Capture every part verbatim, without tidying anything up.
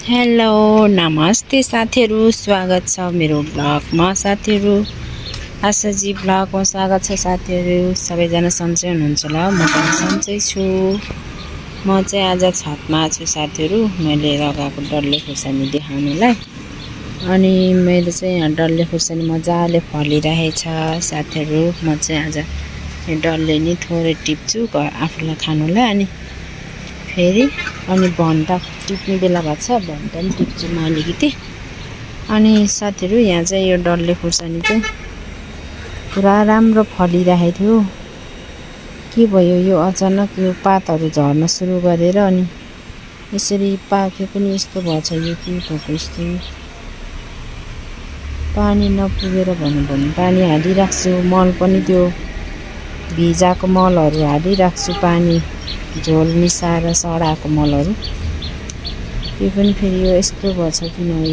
Hello नमस्ते साथीहरु, स्वागत छ मेरो ब्लगमा। साथीहरु आशाजी ब्लगमा स्वागत छ। साथीहरु सबैजना सन्चै हुनुहुन्छ होला? म पनि सन्चै छु। म चाहिँ आज छतमा छु साथीहरु, मैले लगाएको डल्ले खुर्सानी देखाउनलाई। अनि मैले चाहिँ यहाँ डल्ले खुर्सानी मजाले फलिरहेछ साथीहरु। म चाहिँ आज यो डल्ले नि थोरै टिप्छु आफूलाई खानुलाई, अनि फेरि अनि भन्टा टिप्ने बेला भएको छ, भन्टा पनि टिप्छु म अलिकति। अनि साथीहरु यहाँ चाहिँ यो डल्ले खुर्सानी चाहिँ पुरा राम्रो फलिरहेको थियो। के भयो यो अचानक यो पातहरु झर्न सुरु गरेर अनि यसरी पाके पनि यस्तो भएछ। यो के भएको यस्तो पानी नपुगेर भन्नु भने पानी हालिराख्छु, मल पनि त्यो भिजाको मलहरु हालिराख्छु, पानी झोल मिसाएर सडाको मलहरु। त्यो पनि फेरि यो यस्तो भएछ किन हो,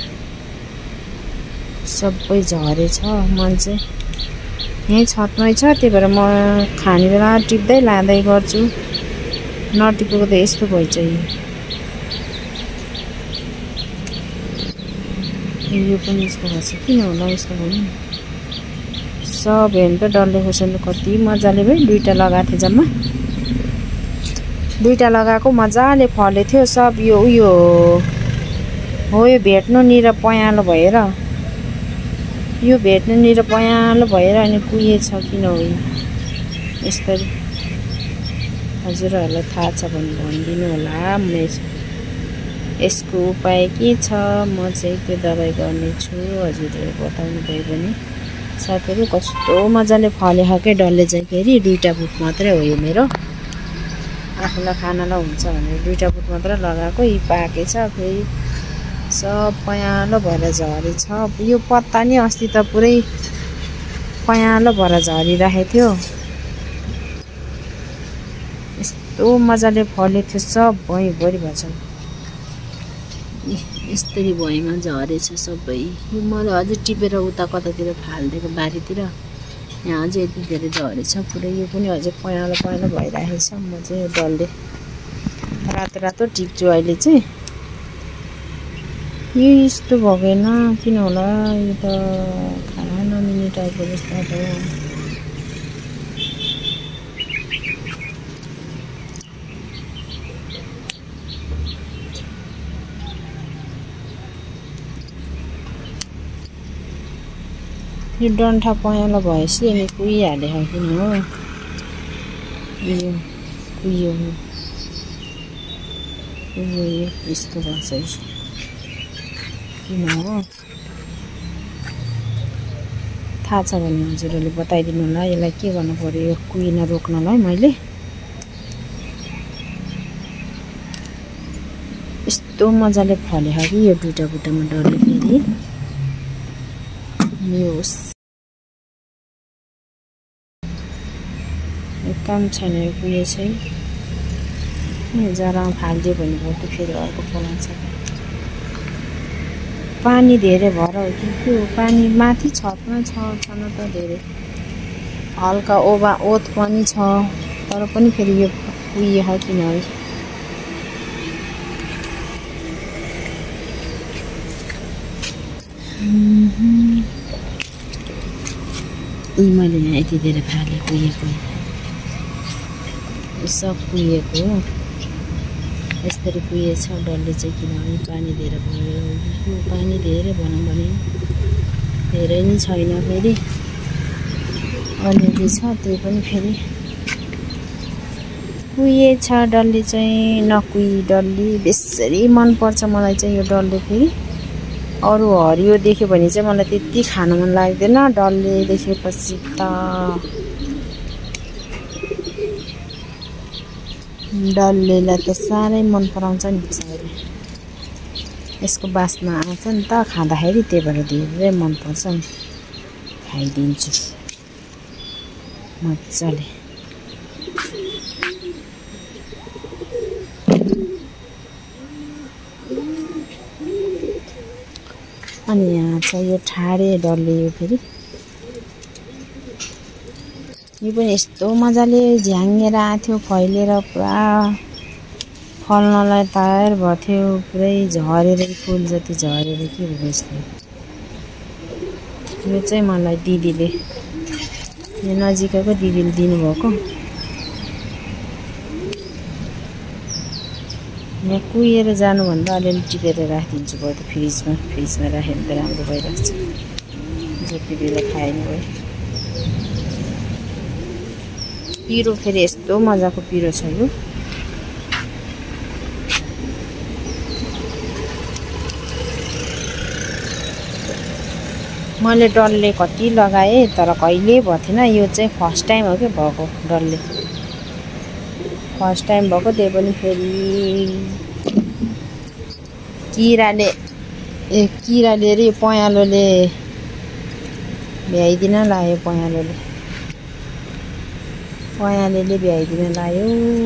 सबै झरेछ। मन चाहिँ यही छतमै छ, त्यही भएर म खाने बेला टिप्दै लाँदै गर्छु। नटिपेको त यस्तो भइछ। यो यो पनि यस्तो भएछ किन होला यस्तो भयो। सब हेर्नु त डल्ले खुर्सानी कति मजाले भयो। दुईटा लगाएको थिएँ जम्मा, दुईटा लगाएको मजाले फले थियो सब। यो उयो हो, यो भेट्नु नि र पयालो भएर, यो भेट्नु नि र पयालो भएर अनि कुहिएछ किन हो यसरी। हजुरहरूलाई थाहा छ भने भनिदिनु होला। यसको उपाय के छ, म चाहिँ त्यो दबाई गर्ने छु, हजुरहरू बताउनु भयो भने। साथीहरु कस्तो मजाले फलेको के डल्ले चाहिँ, फेरि दुईटा बुट मात्रै हो यो मेरो, आफूलाई खानलाई हुन्छ भनेर दुईटा बुट मात्र लगाएको। यी पाकेछ फेरि सब पयालो भएर झरेछ। यो पत्ता नि अस्ति त पुरै पयालो भएर झरिरहेको थियो। यस्तो मजाले फलेको थियो, सब भुइँभरि भएछ। यस्तरी भुइँमा झरेछ सबै। यो मैले अझै टिपेर उता कतातिर फालिदिएको बारीतिर, यहाँ अझै यति धेरै झरेछ पुरै। यो पनि अझै पयालो पयालो भइरहेको छ। म चाहिँ यो डल्ले रातो रातो टिप्छु अहिले चाहिँ। यो यस्तो भएन किन होला, यो त खाना नमिल्ने टाइपको जस्तो भयो। यो डन्ठा पयालो भएपछि अनि कुहिहाल्यो किन हो, यो कुहियो यो यस्तो भन्छ किन हो। थाहा छ भने हजुरहरूले बताइदिनु होला यसलाई के गर्नु पर्यो, यो कुहिन रोक्नलाई। मैले यस्तो मजाले फल्यो कि यो दुईटा बुट्टामा डल्ले फेरि यो काम छैन। यो कुहिएछ है, जरामा फालिदियो भने भयो त फेरि अर्को फलाउँछ। पानी धेरै भएर हो कि के हो, पानी माथि छतमा छ छन त धेरै हल्का ओभा ओत पनि छ, तर पनि फेरि यो कुहियो किन है। मैले यहाँ यति धेरै फाले कुहिएको, सब कुहिएको हो। यस्तरी कुहिएछ डल्ले चाहिँ किनभने पानी धेरै भयो। पानी धेरै भनौँ भने धेरै नै छैन, फेरि अलिअलि छ, त्यही पनि फेरि कुहिएछ डल्ले चाहिँ। नकुही डल्ले बेसरी मनपर्छ मलाई चाहिँ यो डल्ले। फेरि अरू हरियो देख्यो भने चाहिँ मलाई त्यति खान मन लाग्दैन, डल्ले देखेपछि त डल्लेलाई त साह्रै मन पराउँछ नि सबैले। यसको बास्ना आउँछ नि त खाँदाखेरि, त्यही भएर धेरै मनपर्छ नि, खाइदिन्छु मजाले। अनि यहाँ छ यो ठाडे डल्ले, यो फेरि यो पनि यस्तो मजाले झ्याङ्गेर आएको थियो, फैलिएर पुरा फल्नलाई तयार भएको थियो, पुरै झरेर फुल जति झरेर के हो यस्तो। यो चाहिँ मलाई दिदीले, यो नजिकैको दिदीले दिनुभएको। यहाँ कुहिएर जानुभन्दा अलिअलि टिपेर राखिदिन्छु भयो त फ्रिजमा फ्रिजमा राख्यो भने त राम्रो भइरहेको छ। जति बेला खाएन भयो। पिरो फेरि यस्तो मजाको पिरो छ यो। मैले डल्ले कति लगाएँ तर कहिले भएको थिएन। यो चाहिँ फर्स्ट टाइम हो क्या भएको डल्ले, फर्स्ट टाइम भएको। त्यही पनि फेरि किराले ए किराले र यो पँयालोले भ्याइदिन लायो। पँयालोले पँयालेले भ्याइदिन लायो।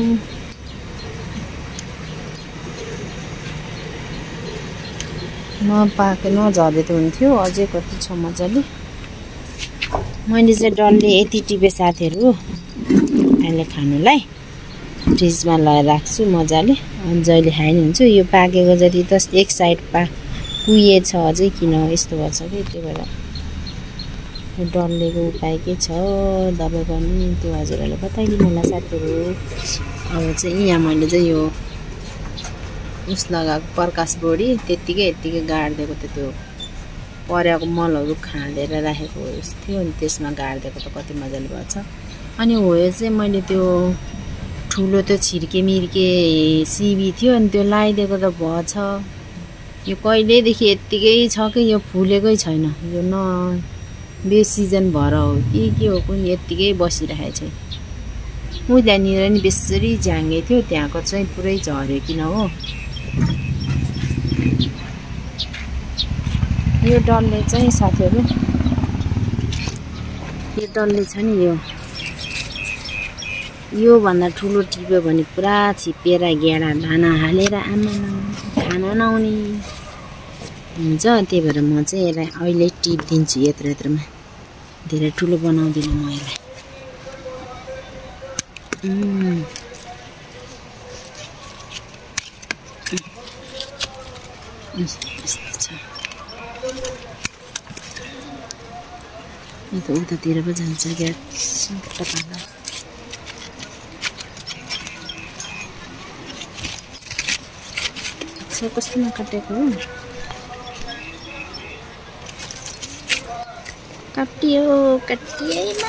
नपाके नझरे त हुन्थ्यो। अझै कति छ मजाले। मैले चाहिँ डल्ले यति टिपे साथीहरू अहिले खानुलाई फ्रिजमा लगाएर राख्छु मजाले। अनि जहिले खाइ नि हुन्छु। यो पाकेको जति त एक साइड पा कुहिएछ अझै किन यस्तो भएछ कि। त्यही भएर यो डल्लेको उपाय के छ दबाई पनि त्यो हजुरहरूले बताइदिनु होला साथीहरू। अब चाहिँ यहाँ मैले चाहिँ यो उस लगाएको प्रकाश बोडी त्यत्तिकै यत्तिकै गाडिदिएको त त्यो परेको मलहरू खाँदेर राखेको थियो। अनि त्यसमा गाडिदिएको त कति मजाले भएछ। अनि हो यो चाहिँ मैले त्यो ठुलो त्यो छिर्के मिर्के सिबी थियो अनि त्यो लगाइदिएको त भएछ। यो कहिलेदेखि यत्तिकै छ कि यो फुलेकै छैन। यो न बेसिजन भएर हो कि के हो कुन यत्तिकै बसिरहेको छ। ऊ त्यहाँनिर नि बेसरी झ्याङ्गे थियो, त्यहाँको चाहिँ पुरै झऱ्यो किन हो। यो डल्ले चाहिँ साथीहरू, यो डल्ले छ नि यो यो भन्दा ठुलो टिप्यो भने पुरा छिप्पिएर गेडा दाना हालेर आमा खान नआउने हुन्छ। त्यही भएर म चाहिँ यसलाई अहिले टिप दिन्छु यत्र यत्रमा। धेरै ठुलो बनाउँदिनँ म यसलाई। यस्तो छ। यो त उतातिर पो जान्छ क्या टपाला। कस्तो नकाटेको हो। काटियो काटिएन।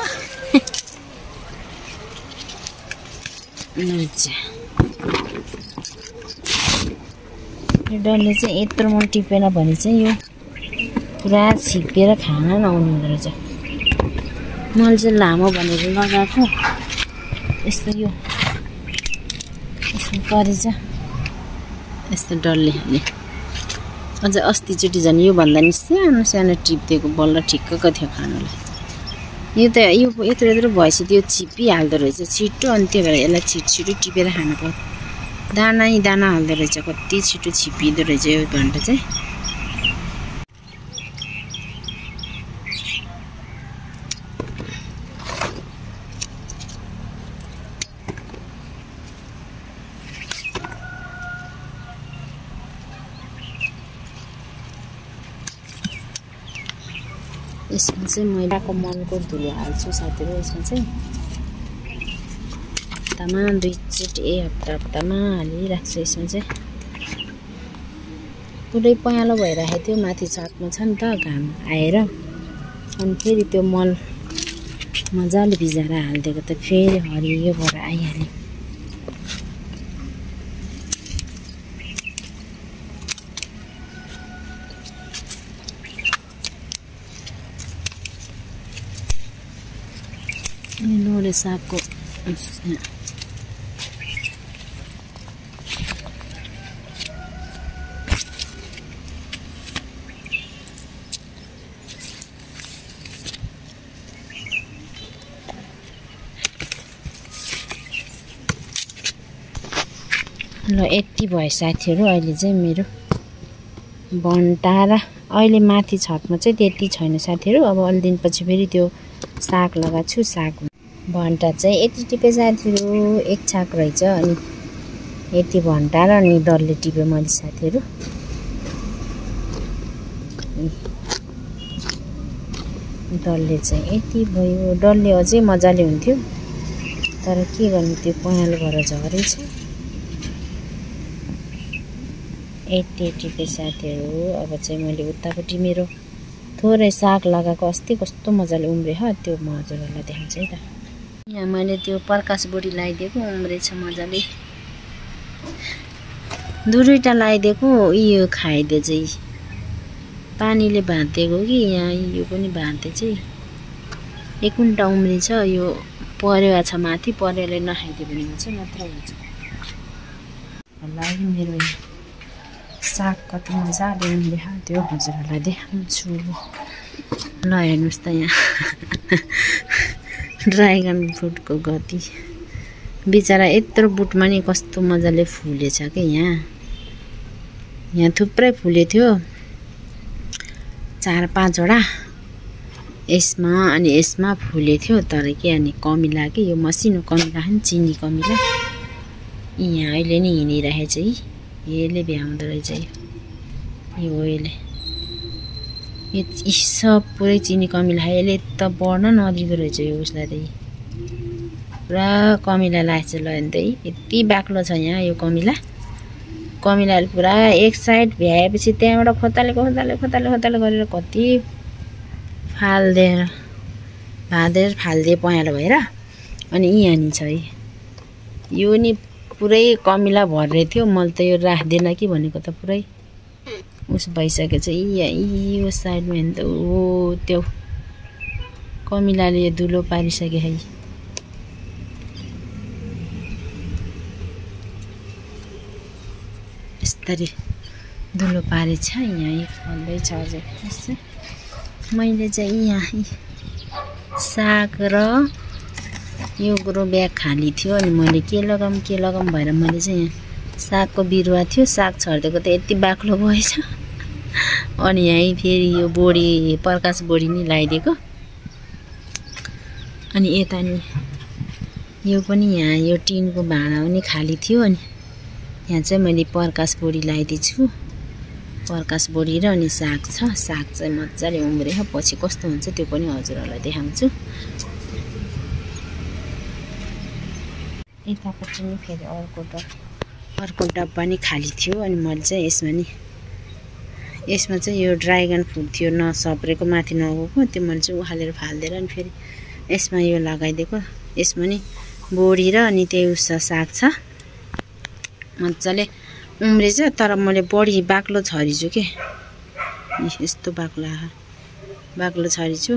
यो डल्ले चाहिँ यत्रो मन टिपेन भने चाहिँ यो पुरा छिप्पिएर खान नआउने हुँदो रहेछ। मैले चाहिँ लामो भनेर लगाएको यस्तो यो यस्तो परेछ यस्तो डल्ले हाल्ने। अझ अस्तिचोटि झन् योभन्दा नि सानो सानो टिपिदिएको बल्ल ठिक्कको थियो खानुलाई। यो त यो यत्रो यत्रो भएपछि त्यो छिप्पिहाल्दो रहेछ छिटो। अनि त्यही भएर यसलाई छिटो छिटो टिपेर खानु पर्छ। दाना नै दाना हाल्दो रहेछ, कति छिटो छिप्पिँदो रहेछ यो घन्टा चाहिँ। यसमा चाहिँ मैले मलको धुलो हाल्छु साथीहरू। यसमा चाहिँ हप्तामा दुईचोटि ए हप्ता हप्तामा हालिराख्छु। यसमा चाहिँ पुरै पँयालो भइरहेको थियो। माथि छतमा छ नि त घाम आएर। अनि फेरि त्यो मल मजाले भिजाएर हालिदिएको त फेरि हरियो भएर आइहाल्यो। नोरे सागको ल यति भयो साथीहरू। अहिले चाहिँ मेरो भन्टा र अहिले माथि छतमा चाहिँ त्यति छैन साथीहरू। अब अलि दिनपछि फेरि त्यो साग लगाएको छु। साग भन्टा चाहिँ यति टिपे साथीहरू एक छाक रहेछ। अनि यति भन्टा र नि डल्ले टिप्यो मैले साथीहरु। डल्ले चाहिँ यति भयो। डल्ले अझै मजाले हुन्थ्यो तर के गर्नु त्यो पहेँलो भएर झरेछ। यति टिपे साथीहरु। अब चाहिँ मैले उतापट्टि मेरो थोरै साग लगाएको अस्ति कस्तो मजाले उम्रे ह त्यो म हजुरहरुलाई देखाउँछु है त। यहाँ मैले त्यो प्रकाश बोडी लगाइदिएको उम्रेछ मजाले। दुईटा लगाइदिएको यो खाइदे चाहिँ पानीले भाँतेको कि यहाँ यो पनि भाँते चाहिँ एक कुन्टा उम्रिन्छ। यो परेवा छ माथि, परेवाले नखाइदियो भने हुन्छ नत्र हुन्छ। लागि मेरो साग कति मजाले उम्रे त्यो हजुरहरुलाई देखाउँछु। ल हेर्नुस् त यहाँ ड्राइगन फ्रुटको गति बिचरा यत्रो बुटमा नि कस्तो मजाले फुलेछ के। यहाँ यहाँ थुप्रै फुले थियो चार पाँचवटा यसमा अनि यसमा फुले थियो तर के अनि कमिला के यो मसिनो कमिला नि चिनी कमिला यहाँ अहिले नि हिँडिरहेछ है। यसले भ्याउँदो रहेछ यो ओइले यो सब पुरै चिनी कमिला यसले त बढ्न नदिँदो रहेछ यो उसलाई त पुरा कमिला लाग्छ ल नि त यति बाक्लो छ यहाँ यो कमिला। कमिलाले पुरा एक साइड भ्याएपछि त्यहाँबाट खोताले खोताले खोताले खोताले गरेर कति फाल्दिएर भाँदेर फाल्दिए पहेँलो भएर अनि यहाँ नि छ है। यो नि पुरै कमिला भर्रे थियो मैले त यो राख्दिनँ कि भनेको त पुरै उस भइसकेछ। यो साइडमा हेर्नु त ओ त्यो कमिलाले दुलो पारिसके है। यस्तरी दुलो पारेछ यहाँ फल्दैछ अझै। मैले चाहिँ यहाँ साग र यो ग्रो ब्याग खाली थियो अनि मैले के लगाम के लगाम भएर मैले चाहिँ यहाँ सागको बिरुवा थियो साग छर्देको त यति बाक्लो भएछ। अनि यही फेरि यो बोडी प्रकाश बोडी नि लगाइदिएको। अनि यता नि यो पनि यहाँ यो टिनको भाँडा पनि खाली थियो अनि यहाँ चाहिँ मैले प्रकाश बोडी लगाइदिन्छु। प्रकाश बोडी र अनि साग छ। साग चाहिँ मजाले उम्रे पछि कस्तो हुन्छ त्यो पनि हजुरहरुलाई देखाउँछु। यतापट्टि नि फेरि अर्को डब अर्को डब्बा नि खाली थियो अनि मैले चाहिँ यसमा नि यसमा चाहिँ यो ड्राइगन फ्रुट थियो नसप्रेको माथि नगएको त्यो मैले चाहिँ उखालेर फाल्दिएर अनि फेरि यसमा यो लगाइदिएको। यसमा नि बोडी र अनि त्यही उस साग छ मजाले उम्रेछ तर मैले बढी बाक्लो छरिछु के यस्तो बाक्लो बाक्लो छरिछु।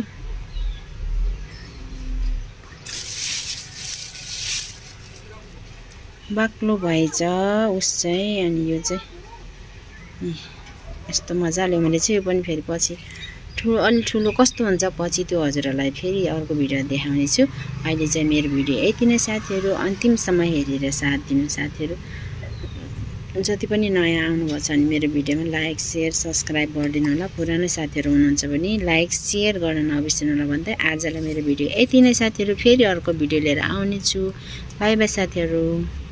बाक्लो भएछ उस चाहिँ अनि यो चाहिँ यस्तो मजाले मैले चाहिँ यो पनि फेरि पछि ठुलो अलि ठुलो कस्तो हुन्छ पछि त्यो हजुरहरुलाई फेरि अर्को भिडियो देखाउने छु। अहिले चाहिँ मेरो भिडियो यति नै साथीहरु। अन्तिमसम्म हेरेर साथ दिनु साथीहरु। जति पनि नयाँ आउनुभएको छ भने मेरो भिडियोमा लाइक शेयर सब्स्क्राइब गरिदिनु होला। पुरानो साथीहरु हुनुहुन्छ भने लाइक शेयर गर्न नबिर्सनु होला भन्दै आजलाई मेरो भिडियो यति नै साथीहरु। फेरि अर्को भिडियो लिएर आउने छु। बाइ बाइ साथीहरु।